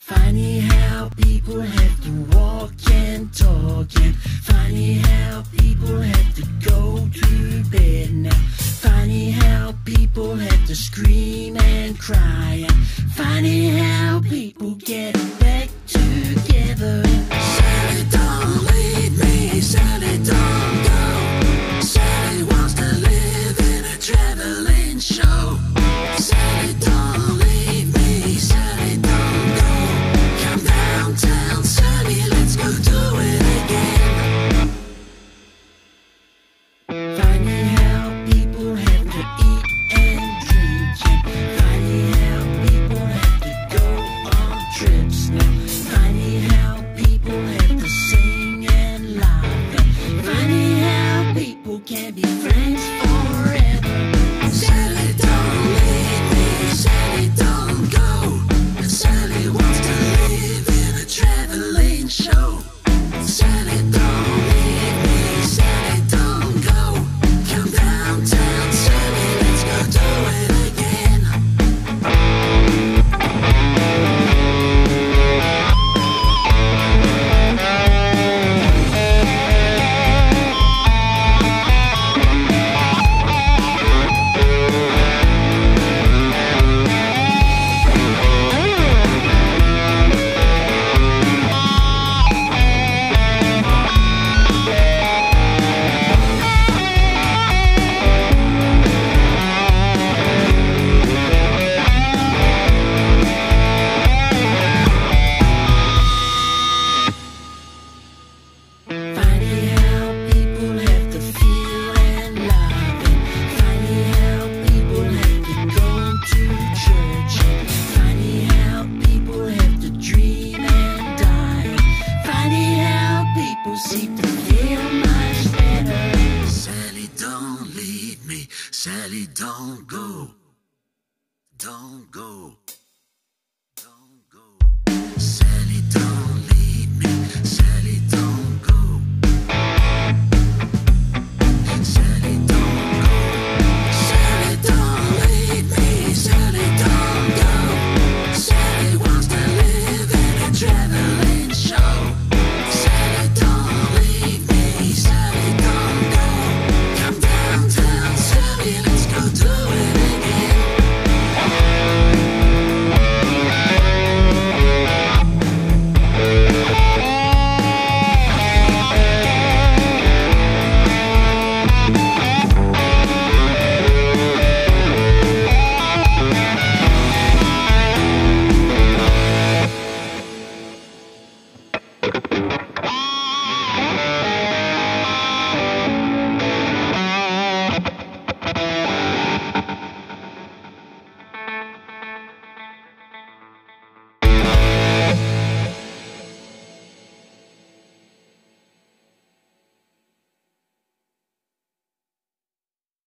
Funny how people have to walk and talk, and funny how people have to go to bed now. Funny how people have to scream and cry, and funny how people get back together. Sally, don't leave me, Sally, don't go. Sally wants to live in a traveling show. Sally, don't leave me, Sally, don't go. Come downtown, Sally, let's go do it again. Funny how people have to eat and drink, and funny how people have to go on trips now. Funny how people have to sing and laugh, and funny how people can be friends forever. Sally, don't leave me, Sally, don't go. Sally wants to live in a traveling show. Sally, don't leave me, Sally, don't go. Come downtown, Sally, let's go do it again. Funny how people have to feel and love, and funny how people have to go to church, and funny how people have to dream and die, funny how people seem to feel much better. Sally, don't leave me, Sally, don't go, don't go.